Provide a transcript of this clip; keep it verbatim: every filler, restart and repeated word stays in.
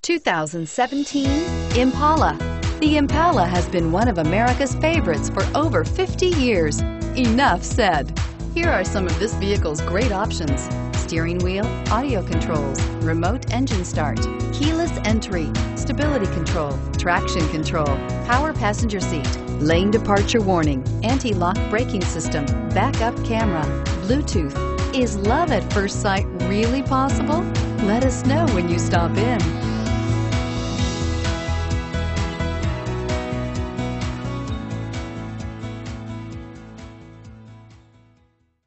two thousand seventeen Impala. The Impala has been one of America's favorites for over fifty years. Enough said. Here are some of this vehicle's great options: steering wheel audio controls, remote engine start, keyless entry, stability control, traction control, power passenger seat, lane departure warning, anti-lock braking system, backup camera, Bluetooth. Is love at first sight really possible? Let us know when you stop in.